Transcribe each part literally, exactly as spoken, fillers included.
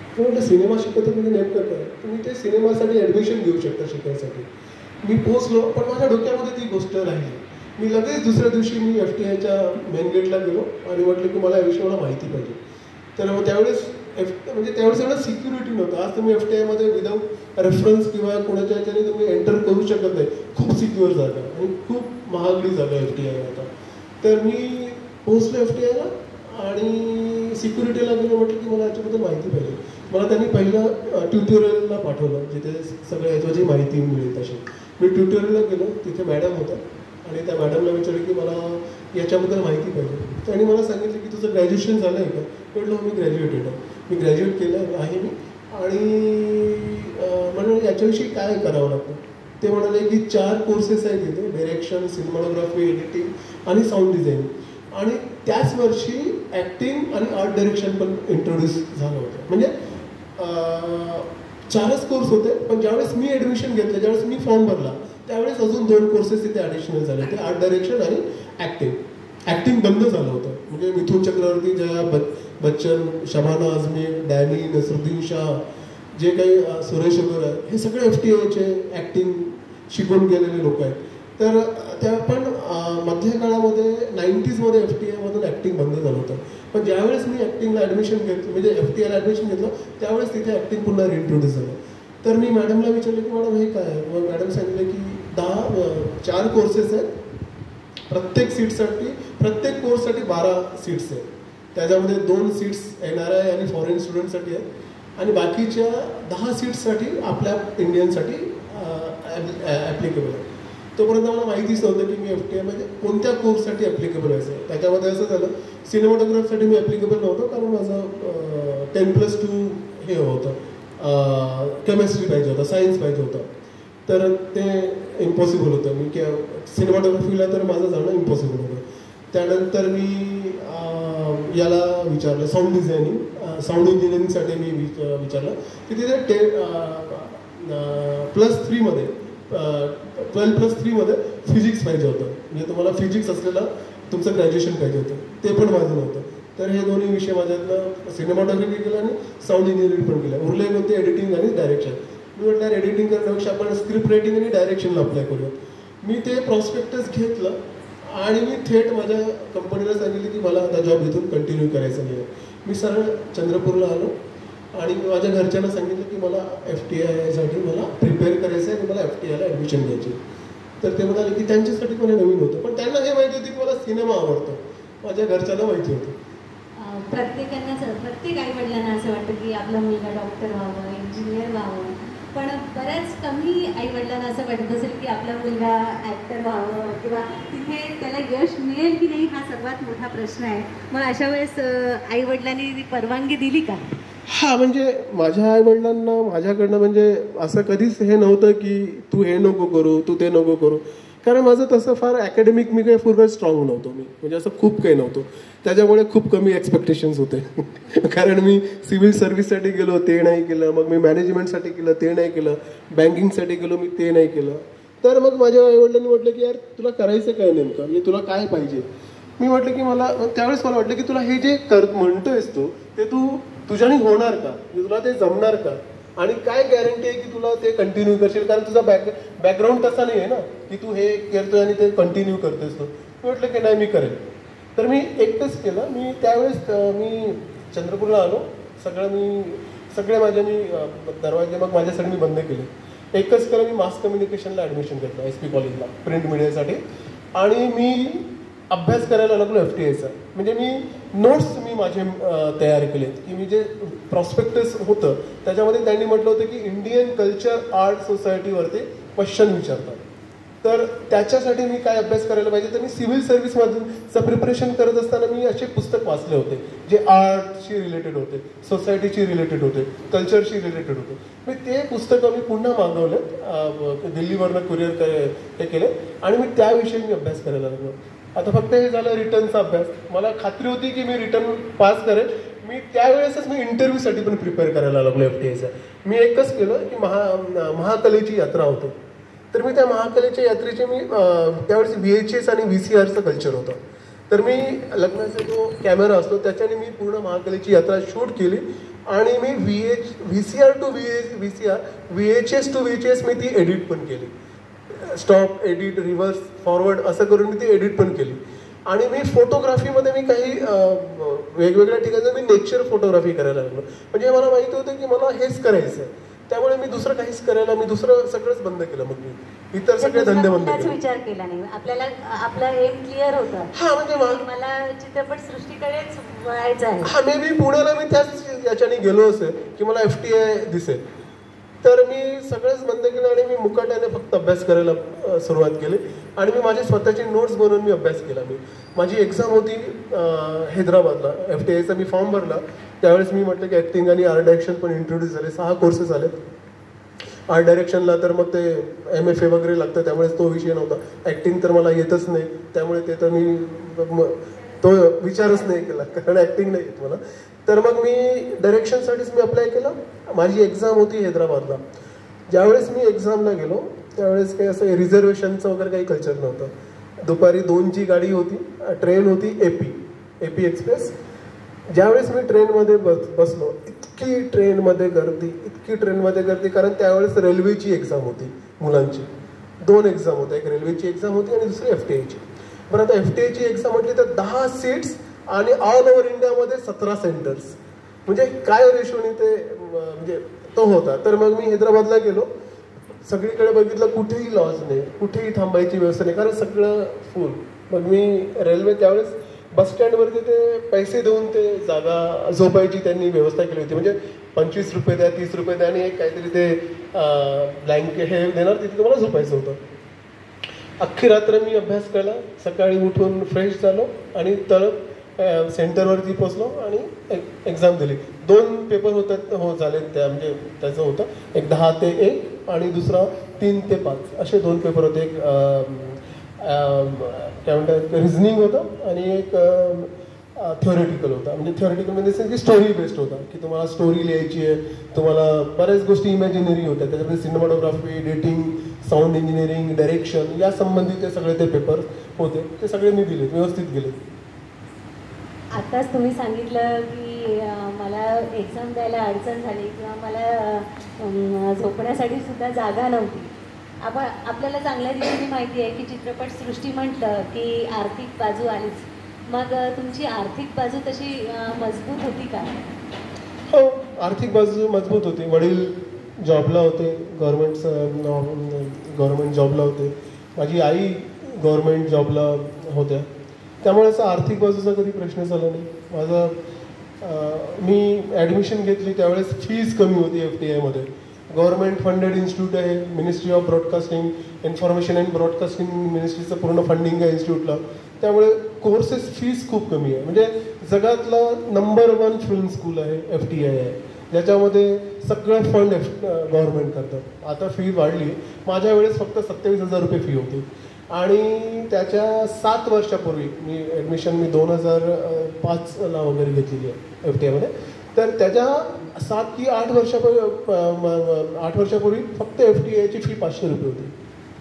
तर म्हटलं सिनेमा शिकवतो म्हणजे नेमकं काय, तुम्ही ते सिनेमासाठी ॲडमिशन घेऊ शकता शिकायसाठी. मी पोचलो, पण माझ्या डोक्यामध्ये ती गोष्ट राहिली. मी लगेच दुसऱ्या दिवशी मी एफ टी आयच्या मेन गेटला गेलो आणि म्हटलं की मला याविषयी मला माहिती पाहिजे. तर मग त्यावेळेस एफ म्हणजे त्यावेळेस एवढं सिक्युरिटी नव्हतं. आज तुम्ही एफ टी आयमध्ये विदाऊट रेफरन्स किंवा कोणाच्या ह्याच्याने तुम्ही एंटर करू शकत नाही. खूप सिक्युअर जागा आणि खूप महागडी जागा एफ टी आय आता. तर मी पोहोचलो एफ टी आयला आणि सिक्युरिटीला गेलो, म्हटलं की मला याच्याबद्दल माहिती पाहिजे. मला त्यांनी पहिलं ट्युटोरियलला पाठवलं जिथे सगळ्या याच्याची माहिती मिळेल तशी. मी ट्युटोरियलला गेलो, तिथे मॅडम होता आणि त्या मॅडमला विचारलं की मला याच्याबद्दल माहिती पाहिजे. त्यांनी मला सांगितलं की तुझं ग्रॅज्युएशन झालं आहे का? म्हटलं मी ग्रॅज्युएटेड आहे. मी ग्रॅज्युएट केलं आहे मी आणि म्हणून याच्याविषयी काय करावं लागतं. ते म्हणाले की चार कोर्सेस आहेत तिथे, डायरेक्शन, सिनेमॅटोग्राफी, एडिटिंग आणि साऊंड डिझायनिंग. आणि त्याच वर्षी ॲक्टिंग आणि आर्ट डायरेक्शन पण इंट्रोड्यूस झालं होतं. म्हणजे चारच कोर्स होते. पण ज्यावेळेस मी ॲडमिशन घेतलं, ज्यावेळेस मी फॉर्म भरला, त्यावेळेस अजून दोन कोर्सेस तिथे ॲडिशनल झाले. ते आर्ट डायरेक्शन आणि ॲक्टिंग. ॲक्टिंग बंद झालं होतं. म्हणजे मिथुन चक्रवर्ती, जया बच्चन, शबाना आझमी, डॅनी, नसरुद्दीन शाह, जे काही सुरेश वगैरे हे सगळे एफ टी आयचे ॲक्टिंग शिकून गेलेले लोक आहेत. तर त्या पण मध्य काळामध्ये नाईन्टीजमध्ये एफ टी आयमधून ॲक्टिंग बंद झालं होतं. पण ज्यावेळेस मी ॲक्टिंगला ॲडमिशन घेतलं, म्हणजे एफ टी आयला ॲडमिशन घेतलं, त्यावेळेस तिथे ॲक्टिंग पुन्हा रिइंट्रोड्यूस झालं. तर मी मॅडमला विचारलं की मॅडम हे काय आहे? मग मॅडम सांगितलं की दहा चार कोर्सेस आहेत. प्रत्येक सीटसाठी प्रत्येक कोर्ससाठी बारा सीट्स आहेत. त्याच्यामध्ये दोन सीट्स एन आर आय आणि फॉरेन स्टुडंटसाठी आहेत आणि बाकीच्या दहा सीट्ससाठी आपल्या इंडियनसाठी ॲप्लिकेबल आहे. तोपर्यंत मला माहितीच नव्हतं की मी एफ टी आयमध्ये कोणत्या कोर्ससाठी ॲप्लिकेबल व्हायचं आहे. त्याच्यामध्ये असं झालं, सिनेमॅटोग्राफसाठी मी ॲप्लिकेबल नव्हतं कारण माझं टेन प्लस टू हे होतं, केमिस्ट्री पाहिजे होतं, सायन्स पाहिजे होतं. तर ते इम्पॉसिबल होतं. मी क्या सिनेमॅटोग्राफीला तर माझं जाणं इम्पॉसिबल होतं. त्यानंतर मी याला विचारलं साऊंड डिझायनिंग, साऊंड इंजिनिअरिंगसाठी मी विचारलं की तिथे टे प्लस थ्रीमध्ये ट्वेल्व प्लस थ्रीमध्ये फिजिक्स पाहिजे होतं. म्हणजे तुम्हाला फिजिक्स असलेलं तुमचं ग्रॅज्युएशन पाहिजे होतं. ते पण माझं नव्हतं. तर हे दोन्ही विषय माझ्यातनं सिनेमॅटोग्राफी केलं आणि साऊंड इंजिनिअरिंग पण केलं. उरले होते एडिटिंग आणि डायरेक्शन. मी म्हटलं एडिटिंग करण्यापेक्षा आपण स्क्रिप्ट रायटिंग आणि डायरेक्शनला अप्लाय करूया. मी ते प्रॉस्पेक्टस घेतलं आणि मी थेट माझ्या कंपनीला सांगितलं की मला आता जॉब इथून कंटिन्यू करायचं नाही आहे. मी सरळ चंद्रपूरला आलो आणि माझ्या घरच्यांना सांगितलं की मला एफ टी आयसाठी मला प्रिपेअर करायचं आहे आणि मला एफ टी आयला ॲडमिशन घ्यायची. तर ते म्हणाले की त्यांच्यासाठी पण हे नवीन होतं, पण त्यांना हे माहिती होती की मला सिनेमा आवडतो. माझ्या घरच्यांना माहिती होतं. प्रत्येकांना प्रत्येक आई वडिलांना असं वाटतं की आपला मुलगा डॉक्टर व्हावं, इंजिनियर व्हावं. पण बऱ्याच कमी आई वडिलांना असं वाटत असेल की आपला मुलगा ॲक्टर व्हावं किंवा तिथे त्याला यश मिळेल की नाही, हा सर्वात मोठा प्रश्न आहे. मग अशा वेळेस आई वडिलांनी परवानगी दिली का? हा, म्हणजे माझ्या आई वडिलांना माझ्याकडनं म्हणजे असं कधीच हे नव्हतं की तू हे नको करू, तू ते नको करू. कारण माझं तसं फार अकॅडमिक मी काही पूर्ण स्ट्रॉंग नव्हतो. मी म्हणजे असं खूप काही नव्हतं. त्याच्यामुळे खूप कमी एक्सपेक्टेशन्स होते. कारण मी सिव्हिल सर्व्हिससाठी गेलो, ते नाही केलं. मग मी मॅनेजमेंटसाठी केलं, ते नाही केलं. बँकिंगसाठी गेलो, मी ते नाही केलं. तर मग माझ्या आईवडिलांनी म्हटलं की यार तुला करायचं काय नेमकं, म्हणजे तुला काय पाहिजे. मी म्हटलं की मला त्यावेळेस मला वाटलं की तुला हे जे कर म्हणतोयस तू ते तू तुझ्याने होणार का, तुला ते जमणार का, आणि काय गॅरंटी आहे की तुला ते कंटिन्यू करशील. कारण तुझा बॅक बॅकग्राऊंड तसा नाही आहे ना की तू हे करतोय आणि ते कंटिन्यू करतोयस. तू मी म्हटलं की नाही मी करेल. तर मी एकटंच केलं. मी त्यावेळेस मी चंद्रपूरला आलो. सगळं मी सगळे माझे मी दरवाजे मग माझ्यासाठी मी बंद केले. एकच केलं, मी मास कम्युनिकेशनला ॲडमिशन घेतलं एस पी कॉलेजला प्रिंट मीडियासाठी. आणि मी अभ्यास करायला लागलो एफ टी आयचा. म्हणजे मी नोट्स मी माझे तयार केलेत की मी जे प्रॉस्पेक्टस होतं त्याच्यामध्ये त्यांनी म्हटलं होतं की इंडियन कल्चर आर्ट सोसायटीवरती क्वेश्चन विचारतात. तर त्याच्यासाठी मी काय अभ्यास करायला पाहिजे. तर मी सिव्हिल सर्व्हिसमधूनचं प्रिपरेशन करत असताना मी असे पुस्तक वाचले होते जे आर्टशी रिलेटेड होते, सोसायटीशी रिलेटेड होते, कल्चरशी रिलेटेड होते. मी ते पुस्तकं मी पुन्हा मागवलं, दिल्लीवरनं कुरिअर हे केले आणि मी त्याविषयी मी अभ्यास करायला लागलो. आता फक्त हे झालं रिटर्नचा अभ्यास. मला खात्री होती की मी रिटर्न पास करेल. मी त्यावेळेसच मी इंटरव्ह्यूसाठी पण प्रिपेअर करायला लागलो एफ टी आयचा. मी एकच केलं की महा महाकलेची यात्रा होती. तर मी त्या महाकलेच्या यात्रेचे मी त्यावेळेस व्ही एच एस आणि व्ही सी आरचं कल्चर होतं. तर मी लग्नाचा जो कॅमेरा असतो त्याच्याने मी पूर्ण महाकलेची यात्रा शूट केली आणि मी V H V C R to V H V C R V H S to V H S मी ती एडिट पण केली. स्टॉप, एडिट, रिव्हर्स, फॉरवर्ड असं करून मी ती एडिट पण केली. आणि मी फोटोग्राफीमध्ये मी काही वेगवेगळ्या ठिकाणी मी नेचर फोटोग्राफी करायला लागलो. म्हणजे मला माहिती होतं की मला हेच करायचं आहे. त्यामुळे मी दुसरं काहीच करायला मी दुसरं सगळंच बंद केलं. मग मी इतर सगळे धंदे बंद केले. विचार केला नाही आपल्याला, आपला एम क्लिअर होता. हा म्हणजे मला चित्रपट सृष्टीकडेच वळायचं आहे. हा मे बी पुण्याला मी त्याच याच्याने गेलो असेल की मला एफ टी आय दिसेल. तर मी सगळंच बंद केलं आणि मी मुकाट्याने फक्त अभ्यास करायला सुरुवात केली. आणि मी माझी स्वतःची नोट्स बनवून मी अभ्यास केला. मी माझी एक्झाम होती हैदराबादला, एफ टी आयचा मी फॉर्म भरला. त्यावेळेस मी म्हटलं की ॲक्टिंग आणि आर्ट डायरेक्शन पण इंट्रोड्यूस झाले. सहा कोर्सेस आले आर्ट डायरेक्शनला. तर मग ते एम एफ ए वगैरे लागतं, त्यामुळे तो विषय नव्हता. ॲक्टिंग तर मला येतच नाही, त्यामुळे ते तर मी तो विचारच नाही केला, कारण ॲक्टिंग नाही येत मला. तर मग मी डायरेक्शनसाठीच मी अप्लाय केलं. माझी एक्झाम होती हैदराबादला. ज्यावेळेस मी एक्झामला गेलो त्यावेळेस काही असं रिझर्वेशनचं वगैरे काही कल्चर नव्हतं. दुपारी दोनची गाडी होती, ट्रेन होती A P A P express. ज्यावेळेस मी ट्रेनमध्ये बस बसलो इतकी ट्रेनमध्ये गर्दी, इतकी ट्रेनमध्ये गर्दी, कारण त्यावेळेस रेल्वेची एक्झाम होती मुलांची. दोन एक्झाम होत्या, एक रेल्वेची एक्झाम होती आणि दुसरी एफ टी आयची. बरं, आता एफ टी आयची एक्झाम म्हटली तर दहा सीट्स आणि ऑल ओव्हर इंडियामध्ये सतरा सेंटर्स. म्हणजे काय रेशोनी ते म्हणजे तो होता. तर मग मी हैदराबादला गेलो. सगळीकडे बघितलं, कुठेही लॉज नाही, कुठेही थांबायची व्यवस्था नाही, कारण सगळं फुल. मग मी रेल्वे त्यावेळेस बस स्टँडवरती ते पैसे देऊन ते जागा झोपायची त्यांनी व्यवस्था केली होती. म्हणजे पंचवीस रुपये द्या, तीस रुपये द्या आणि एक काहीतरी ते ब्लँकेट हे देणार, तिथे तुम्हाला झोपायचं होतं. अख्खी रात्र मी अभ्यास केला. सकाळी उठून फ्रेश झालो आणि तळप सेंटरवरती पोचलो आणि एक्झाम दिली. दोन पेपर होतात हो झाले त्या, म्हणजे त्याचं होतं एक दहा ते एक आणि दुसरा तीन ते पाच असे दोन पेपर होते. एक काय म्हणतात रिझनिंग होतं आणि एक थ्योरेटिकल होता. म्हणजे थ्योरेटिकल म्हणजे की स्टोरी बेस्ड होता, की तुम्हाला स्टोरी लिहायची आहे, तुम्हाला बऱ्याच गोष्टी इमॅजिनरी होत्या. त्याच्यामध्ये cinematography, editing, sound engineering, direction या संबंधित ते सगळे ते पेपर होते. ते सगळे मी दिले, व्यवस्थित गेले. आत्ताच तुम्ही सांगितलं की मला एक्झाम द्यायला अडचण झाली किंवा मला झोपण्यासाठी सुद्धा जागा नव्हती. आपण आपल्याला चांगल्या रीतीने माहिती आहे की चित्रपटसृष्टी म्हटलं की आर्थिक बाजू आलीच. मग तुमची आर्थिक बाजू तशी मजबूत होती का? हो, आर्थिक बाजू मजबूत होती. वडील जॉबला होते, गव्हर्मेंट गव्हर्मेंट जॉबला होते. माझी आई गव्हर्मेंट जॉबला होत्या. त्यामुळे असं आर्थिक बाजूचा कधी प्रश्न झाला नाही माझा. मी ॲडमिशन घेतली त्यावेळेस फीज कमी होती एफ टी आयमध्ये. गव्हर्मेंट फंडेड इन्स्टिट्यूट आहे, ministry of broadcasting, information and broadcasting मिनिस्ट्रीचं पूर्ण फंडिंग आहे इन्स्टिट्यूटला. त्यामुळे कोर्सेस फीस खूप कमी आहे. म्हणजे जगातला नंबर वन फिल्म स्कूल आहे एफ टी आय आहे, ज्याच्यामध्ये सगळं फंड एफ गव्हर्मेंट करतात. आता फी वाढली. माझ्या वेळेस फक्त सत्तावीस हजार रुपये फी होती. आणि त्याच्या सात वर्षापूर्वी मी ॲडमिशन मी दोन हजार पाचला वगैरे घेतलेली आहे एफ टी आयमध्ये. तर त्याच्या सात की आठ वर्षापूर्वी आठ वर्षापूर्वी फक्त एफ टी आयची फी पाचशे रुपये होती.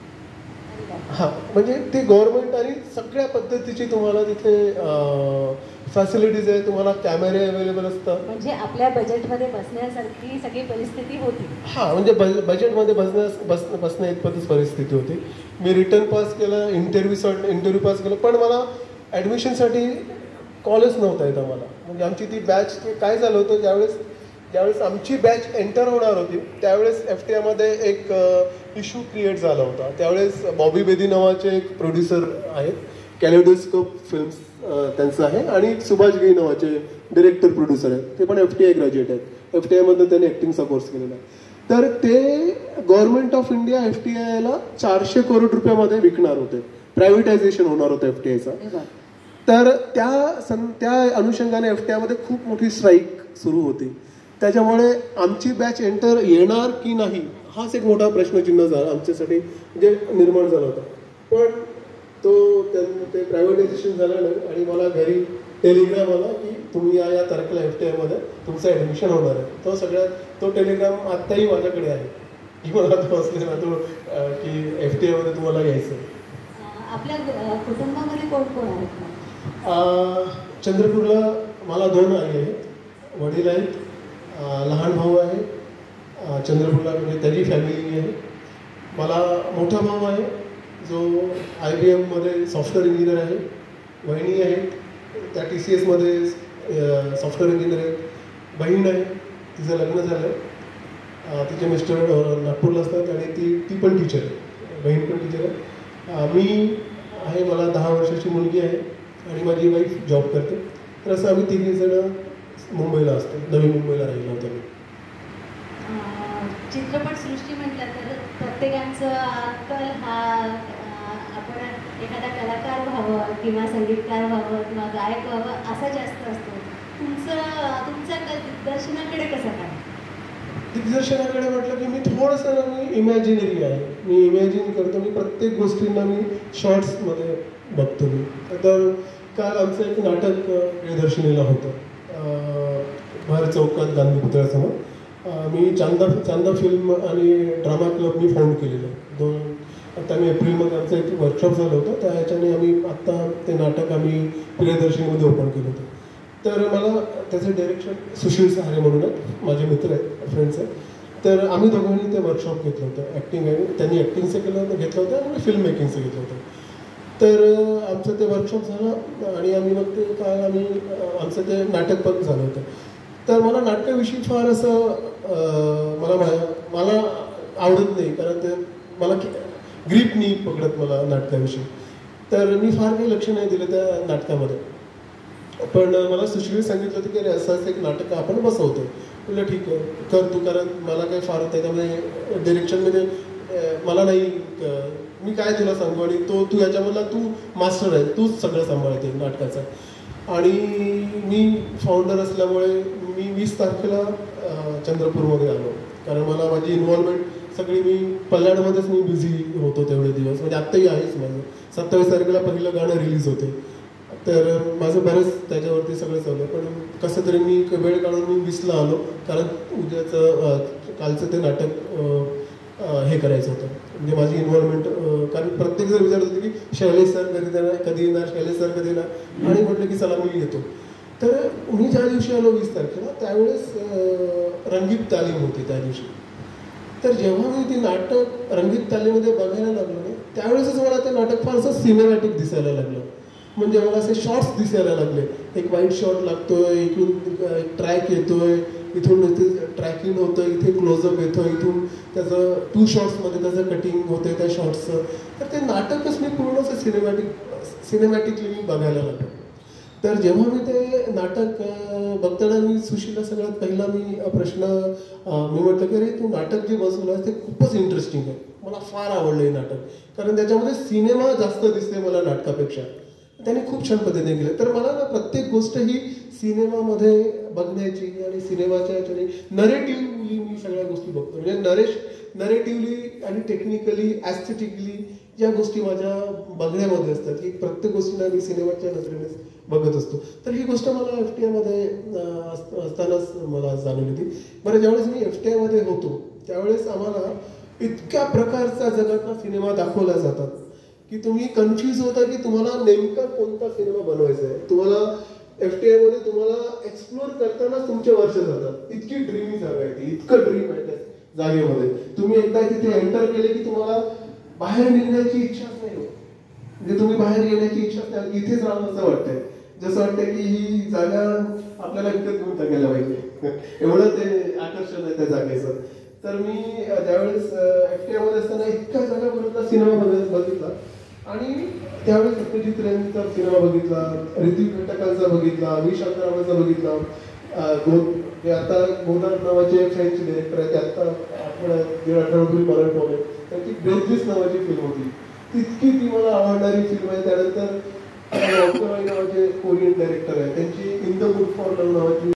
हां, म्हणजे ते गव्हर्नमेंट आणि सगळ्या पद्धतीची तुम्हाला तिथे फॅसिलिटीज आहे. तुम्हाला कॅमेरे अवेलेबल असतात. म्हणजे आपल्या बजेटमध्ये बसण्यासारखी सगळी परिस्थिती होती. हां, म्हणजे बज बजेटमध्ये बसण्यास बस बसण्या इतपतच परिस्थिती होती. मी रिटर्न पास केलं, इंटरव्ह्यूसाठी इंटरव्ह्यू पास केलं, पण मला ॲडमिशनसाठी कॉलेज नव्हता येत आम्हाला. म्हणजे आमची ती बॅच काय झालं होतं, ज्यावेळेस ज्यावेळेस आमची बॅच एंटर होणार होती त्यावेळेस एफ टी आयमध्ये एक इश्यू क्रिएट झाला होता. त्यावेळेस बॉबी बेदी नावाचे एक प्रोड्युसर आहेत, कॅलेडोस्कोप फिल्म्स त्यांचं आहे, आणि सुभाष गई नावाचे डिरेक्टर प्रोड्युसर आहेत. ते पण एफ टी आय ग्रॅज्युएट आहेत. एफ टी आयमधून त्यांनी ॲक्टिंगचा कोर्स केलेला आहे. तर ते government of India F T आयला चारशे करोड रुपयामध्ये विकणार होते. प्रायव्हेटायझेशन होणार होतं एफ टी आयचा. तर त्या सं त्या अनुषंगाने एफ टी आयमध्ये खूप मोठी स्ट्राईक सुरू होती. त्याच्यामुळे आमची बॅच एंटर येणार की नाही हाच एक मोठा प्रश्नचिन्ह झाला आमच्यासाठी, म्हणजे निर्माण झाला होता. पण तो ते प्रायव्हेटायझेशन झालं नाही आणि मला घरी टेलिग्राम आला की तुम्ही या या तारखेला एफ टी आयमध्ये तुमचं ॲडमिशन होणार आहे. तो सगळ्यात तो टेलिग्राम आत्ताही माझ्याकडे आहे की मला तो असलेला तो की एफ टी आयमध्ये तुम्हाला घ्यायचं. आपल्या कुटुंबामध्ये कोण कोण आहेत? चंद्रपूरला मला दोन आई आहेत, वडील आहेत, लहान भाऊ आहे अ, चंद्रपूरला, म्हणजे त्याची फॅमिली आहे. मला मोठा भाऊ आहे जो आय बी एममध्ये सॉफ्टवेअर इंजिनियर आहे. वहिनी आहेत, त्या टी सी एसमध्ये सॉफ्टवेअर इंजिनियर आहेत. बहीण आहे, तिचं लग्न झालं आहे. तिचे मिस्टर नागपूरला असतात आणि ती ती पण टीचर आहे, बहीण पण टीचर आहे. मी आहे, मला दहा वर्षाची मुलगी आहे आणि माझी वाईफ जॉब करते. तर असं आम्ही तिघीजणं मुंबईला असतो, नवी मुंबईला राहिलो होतो मी. चित्रपटसृष्टी म्हटलं तर प्रत्येकाचं कल हा आपण एखादा कलाकार व्हावं किंवा संगीतकार व्हावं किंवा गायक व्हावं असा जास्त असतो. तुमचं तुमचा कल दिग्दर्शनाकडे कसा काय? दिग्दर्शनाकडे म्हटलं की मी थोडंसं मी इमॅजिनरी आहे, मी इमॅजिन करतो. मी प्रत्येक गोष्टींना मी शॉर्ट्समध्ये बघतो. मी तर काल आमचं एक नाटक प्रियदर्शनीला होतं भर चौकात गांधी पुतळ्यासमोर. मी चांदा चांदा फिल्म आणि ड्रामा क्लब मी फाउंड केलेलं आहे. दोन आता मी एप्रिलमध्ये आमचं एक वर्कशॉप झालं होतं, त्या ह्याच्याने आम्ही आत्ता ते नाटक आम्ही प्रियदर्शनीमध्ये ओपन केलं होतं. तर मला त्याचं डायरेक्शन सुशील सहारे म्हणून आहेत, माझे मित्र आहेत, फ्रेंड्स आहेत. तर आम्ही दोघांनी ते वर्कशॉप घेतलं होतं ॲक्टिंग आहे. त्यांनी ॲक्टिंगचं केलं घेतलं होतं आणि फिल्म मेकिंगचं घेतलं होतं. तर आमचं ते वर्कशॉप झालं आणि आम्ही मग ते काय आम्ही आमचं ते नाटक पण झालं होतं. तर मला नाटकाविषयी फार असं मला मला आवडत नाही, कारण ते मला ग्रीप नाही पकडत मला नाटकाविषयी. तर मी फार काही लक्ष नाही दिलं त्या नाटकामध्ये. पण मला सुशीलने सांगितलं होतं की अरे असं असं एक नाटक आपण बसवतो. म्हटलं ठीक आहे कर तू, कारण मला काही फार त्याच्यामध्ये डिरेक्शनमध्ये मला नाही, मी काय तुला सांगू, आणि तो तू याच्यामधला तू मास्टर आहे, तूच सगळं सांभाळते नाटकाचं. आणि मी फाउंडर असल्यामुळे मी वीस तारखेला चंद्रपूरमध्ये आलो, कारण मला माझी इन्व्हॉल्वमेंट सगळी मी पल्लाडमध्येच मी बिझी होतो तेवढे दिवस. म्हणजे आत्ताही आहेच माझं. सत्तावीस तारखेला पहिलं गाणं रिलीज होते, तर माझं बरंच त्याच्यावरती सगळं चालू आहे. पण कसं तरी मी वेळ काढून मी वीसला आलो, कारण उद्याचं कालचं ते नाटक हे करायचं होतं. म्हणजे माझी इन्व्हॉल्वमेंट, कारण प्रत्येक जण विचारत होते की शैलेश सर कधी येणार कधी येणार शैलेश सर कधी येणार, आणि म्हटलं की चला मी येतो. तर मी ज्या दिवशी आलो वीस तारखेला त्यावेळेस रंगीत तालीम होती त्या दिवशी. तर जेव्हा मी ती नाटक रंगीत तालीमध्ये बघायला लागलो ना, त्यावेळेसच मला ते नाटक फारसं सिनेमॅटिक दिसायला लागलं. म्हणजे मला असे शॉर्ट्स दिसायला लागले. एक वाईट शॉट लागतोय, इथून एक ट्रॅक येतोय, इथून इथे ट्रॅकिंग होतं, इथे क्लोजअप येतोय, इथून त्याचं टू शॉट्समध्ये त्याचं कटिंग होतंय त्या शॉट्सचं. तर ते नाटकच मी पूर्ण असं सिनेमॅटिक सिनेमॅटिकली मी बघायला लागलो. तर जेव्हा मी ते नाटक बघताना मी सुशीलला सगळ्यात पहिला मी प्रश्न मी म्हटलं की अरे तू नाटक जे बसवलं ते खूपच इंटरेस्टिंग आहे, मला फार आवडलं हे नाटक, कारण त्याच्यामध्ये सिनेमा जास्त दिसते मला नाटकापेक्षा. त्याने खूप छान पद्धतीने केलं. तर मला ना प्रत्येक गोष्ट ही सिनेमामध्ये बघण्याची आणि सिनेमाच्या याच्याने नरेटिव्हली मी सगळ्या गोष्टी बघतो. म्हणजे नरेश नरेटिव्हली आणि टेक्निकली ॲस्थेटिकली ज्या गोष्टी माझ्या बघण्यामध्ये असतात की प्रत्येक गोष्टीला मी सिनेमाच्या नजरेने बघत असतो. तर ही गोष्ट मला एफ टी आयमध्ये असतानाच मला जाणवली होती. बरं, ज्यावेळेस मी एफ टी आयमध्ये होतो त्यावेळेस आम्हाला इतक्या प्रकारचा जगातला सिनेमा दाखवला जातात की तुम्ही कन्फ्यूज होता की तुम्हाला नेमका कोणता सिनेमा बनवायचा आहे. तुम्हाला एफ टी आयमध्ये तुम्हाला एक्सप्लोर करताना तुमचे वर्ष जातात. इतकी ड्रीमी जागा आहे ती, इतकं ड्रीम आहे त्या जागेमध्ये. तुम्ही एकदा तिथे एंटर केले की तुम्हाला बाहेर निघण्याची इच्छाच नाही होत. म्हणजे तुम्ही बाहेर येण्याची इच्छाच नाही, इथेच राहावं असं वाटतंय. जसं वाटतंय की ही जागा आपल्याला विकत घेऊन टाकायला पाहिजे, एवढं ते आकर्षण आहे त्या जागेचं. तर मी ज्यावेळेस एफ टी आयमध्ये असताना इतक्या जागा बघितला, सिनेमा बघितला, आणि त्यावेळेस सत्यजित रेंचा सिनेमा बघितला, ऋतिक घटकांचा बघितला, व्ही शांतारामांचा बघितला. गो आता गोदार नावाचे फ्रेंच डिरेक्टर आहे, ते आत्ता आठवड्या दीड आठवड्यापूर्वी मरण पावले. त्यांची ब्रेथलेस नावाची फिल्म होती, तितकी ती मला आवडणारी फिल्म आहे. त्यानंतर नावाचे कोरियन डायरेक्टर आहे, त्यांची in the mood for love नावाची